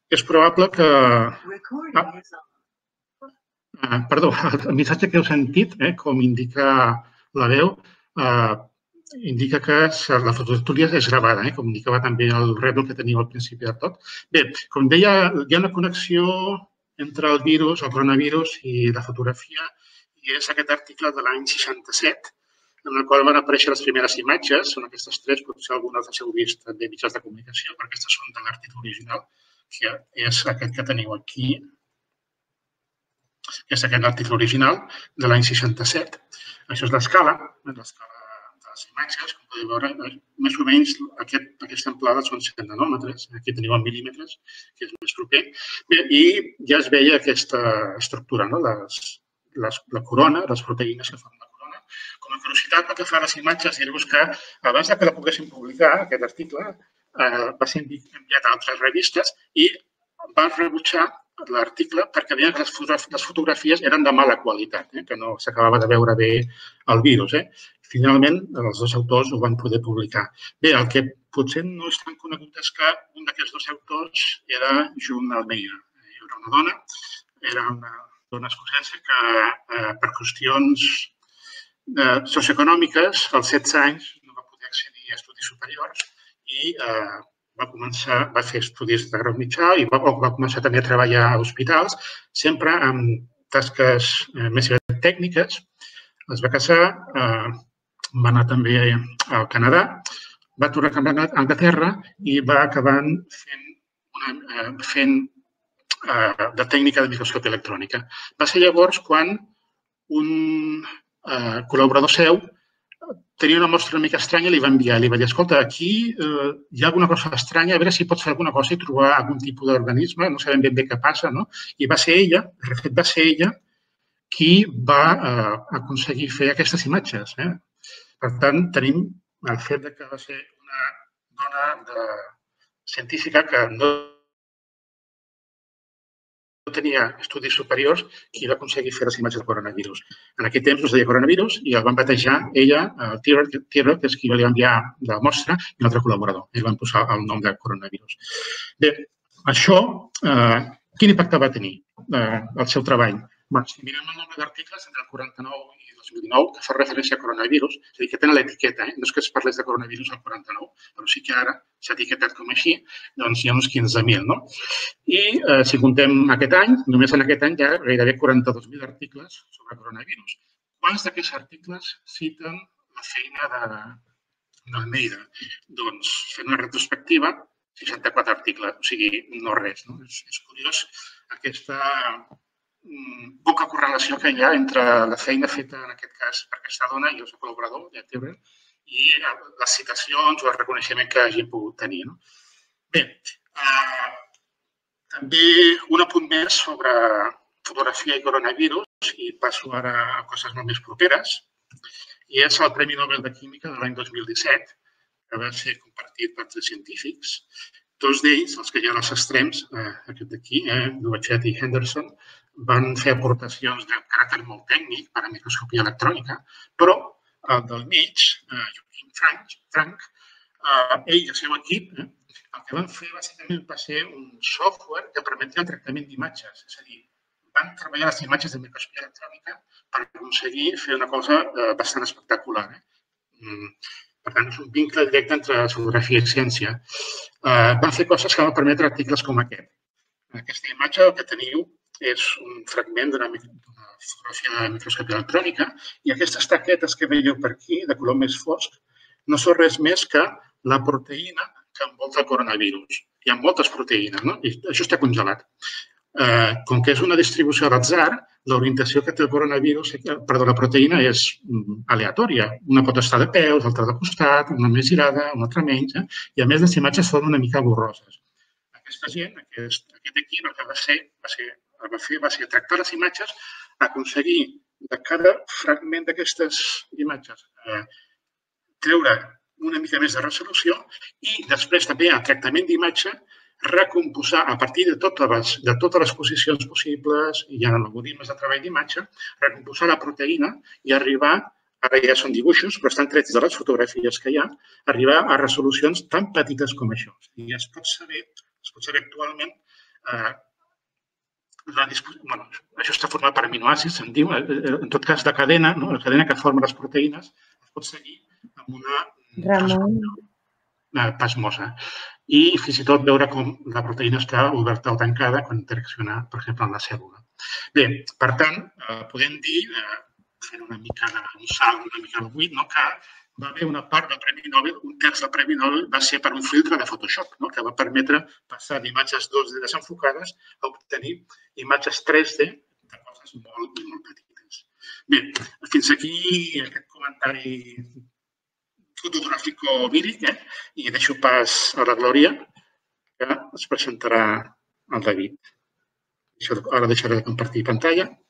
és probable que... Perdó, el missatge que heu sentit, com indica la veu, indica que la fotografia és gravada, com indicava també el rètol que teniu al principi de tot. Bé, com deia, hi ha una connexió entre el virus, el coronavirus i la fotografia, i és aquest article de l'any 67, en el qual van aparèixer les primeres imatges. Són aquestes tres, potser algunes les heu vist també mitjans de comunicació, perquè aquestes són de l'article original, que és aquest que teniu aquí. És aquest article original de l'any 67. Això és l'escala de les imatges. Com podeu veure, més o menys aquesta amplada són 100 nanòmetres. Aquí teniu en mil·límetres, que és més proper. Bé, i ja es veia aquesta estructura, la corona, les proteïnes que fan la corona. Com a curiositat, pel que fa a les imatges, dir-vos que abans que la poguéssim publicar, aquest article, va ser enviat a altres revistes i van rebutjar l'article perquè deien que les fotografies eren de mala qualitat, que no s'acabava de veure bé el virus. Finalment, els dos autors ho van poder publicar. Bé, el que potser no és tan conegut és que un d'aquests dos autors era June Almeida. Era una dona escocesa que per qüestions socioeconòmiques, als 16 anys, no va poder accedir a estudis superiors i va fer estudis de grau mitjà i va començar també a treballar a hospitals, sempre amb tasques més tècniques. Es va casar, va anar també al Canadà, va tornar a Anglaterra i va acabar fent de tècnica de microscopi electrònica. Va ser llavors quan un col·laborador seu tenia una mostra una mica estranya i li va enviar. Li va dir, escolta, aquí hi ha alguna cosa estranya, a veure si pots fer alguna cosa i trobar algun tipus d'organisme, no sabem ben bé què passa, no? I va ser ella, de fet va ser ella, qui va aconseguir fer aquestes imatges. Per tant, tenim el fet que va ser una dona científica que no tenia estudis superiors qui va aconseguir fer les imatges del coronavirus. En aquell temps no es deia coronavirus i el van batejar ella, Thierry, que és qui li va enviar la mostra, i un altre col·laborador. Ells van posar el nom de coronavirus. Bé, això, quin impacte va tenir el seu treball? Si mirem el nombre d'articles entre el 49 i 2019, que fa referència a coronavirus, és a dir, que tenen l'etiqueta, no és que es parlés de coronavirus al 49, però sí que ara s'ha etiquetat com així, doncs hi ha uns 15.000, no? I si comptem aquest any, només en aquest any hi ha gairebé 42.000 articles sobre coronavirus. Quants d'aquests articles citen la feina d'Almeida? Doncs, fent una retrospectiva, 64 articles, o sigui, no res. És curiós aquesta poca correlació que hi ha entre la feina feta, en aquest cas, per aquesta dona i el seu col·laborador, Thierry, i les citacions o el reconeixement que hagin pogut tenir. Bé, també un apunt més sobre fotografia i coronavirus, i passo ara a coses molt més properes, i és el Premi Nobel de Química de l'any 2017, que va ser compartit per 3 científics. Dos d'ells, els que hi ha als extrems, aquest d'aquí, Dubochet i Henderson, van fer aportacions de caràcter molt tècnic per a microscopia electrònica, però el del mig, Joachim Frank, ell i el seu equip, el que van fer bàsicament va ser un software que permetia el tractament d'imatges. És a dir, van treballar les imatges de microscopia electrònica per aconseguir fer una cosa bastant espectacular. Per tant, és un vincle directe entre fotografia i ciència. Van fer coses que van permetre articles com aquest. Aquesta imatge, el que teniu, és un fragment d'una fotografia de microscopia electrònica i aquestes taquetes que veieu per aquí, de color més fosc, no són res més que la proteïna que envolta el coronavirus. Hi ha moltes proteïnes, no? I això està congelat. Com que és una distribució d'atzar, l'orientació que té el coronavirus, la proteïna és aleatòria. Una pot estar de peus, l'altra de costat, una més girada, una altra menys, i a més les imatges són una mica borroses. Aquesta gent, aquest equip, el que va ser tractar les imatges, aconseguir de cada fragment d'aquestes imatges treure una mica més de resolució i després també el tractament d'imatge recomposar a partir de totes les posicions possibles, hi ha algoritmes de treball d'imatge, recomposar la proteïna i arribar, ara ja són dibuixos, però estan trets de les fotografies que hi ha, arribar a resolucions tan petites com això. I es pot saber actualment això està format per aminoàcids, se'n diu. En tot cas, la cadena que forma les proteïnes es pot seguir amb una plasmosa. I fins i tot veure com la proteïna està oberta o tancada quan interacciona, per exemple, amb la cèl·lula. Bé, per tant, podem dir, fent una mica un salt, una mica al buit, que va haver una part del Premi Nobel, un terç del Premi Nobel va ser per un filtre de Photoshop, que va permetre passar d'imatges 2D desenfocades a obtenir imatges 3D de coses molt, molt petites. Bé, fins aquí aquest comentari fotogràfico-víric, i deixo pas a la Glòria, que es presentarà el David. Ara deixaré de compartir pantalla.